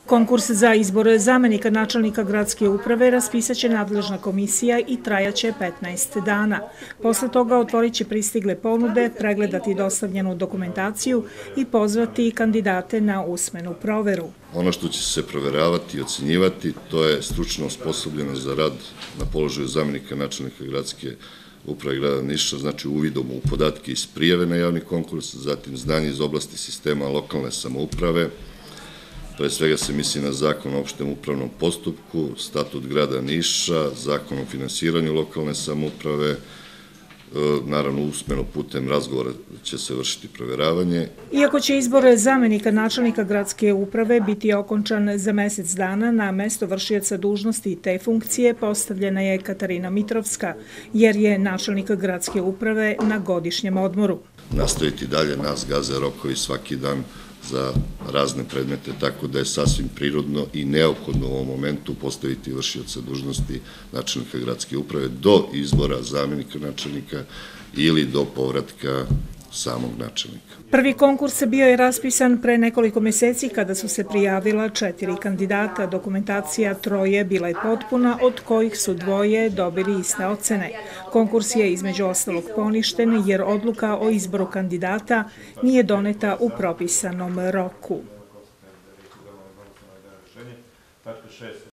Konkurs za izbor zamenika načelnika gradske uprave raspisaće nadležna komisija i trajaće 15 dana. Posle toga otvorit će pristigle ponude, pregledati dostavljenu dokumentaciju i pozvati kandidate na usmenu proveru. Ono što će se proveravati i ocenjivati, to je stručna osposobljenost za rad na položaju zamenika načelnika gradske uprave grada Niša, znači uvidom u podatke iz prijave na javni konkurs, zatim znanje iz oblasti sistema lokalne samouprave. Pre svega se misli na Zakon o opštem upravnom postupku, Statut grada Niša, Zakon o finansiranju lokalne samouprave, naravno usmeno putem razgovora će se vršiti proveravanje. Iako će izbor zamenika načelnika gradske uprave biti okončan za mesec dana, na mesto vršioca dužnosti te funkcije postavljena je Katarina Mitrovska, jer je načelnik gradske uprave na godišnjem odmoru. Nastaviti dalje, nas gaze rokovi svaki dan za razne predmete, tako da je sasvim prirodno i neophodno u ovom momentu postaviti vršioca dužnosti načelnika gradske uprave do izbora zamenika načelnika ili do povratka samog načelnika. Prvi konkurs bio je raspisan pre nekoliko meseci kada su se prijavila 4 kandidata. Dokumentacija 3 bila je potpuna, od kojih su 2 dobili iste ocene. Konkurs je između ostalog poništen jer odluka o izboru kandidata nije doneta u propisanom roku.